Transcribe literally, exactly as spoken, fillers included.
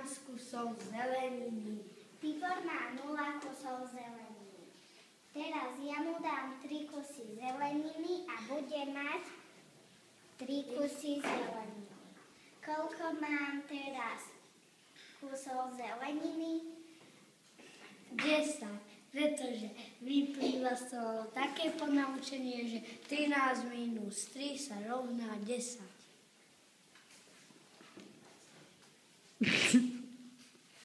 trinásť kusov zeleniny. Tibor má nula kusov zeleniny. Teraz ja mu dám tri kusy zeleniny a bude mať tri kusy zeleniny. Koľko mám teraz kusov zeleniny? desať, pretože vyplýva z toho také ponaučenie, že trinásť minus tri sa rovná desať.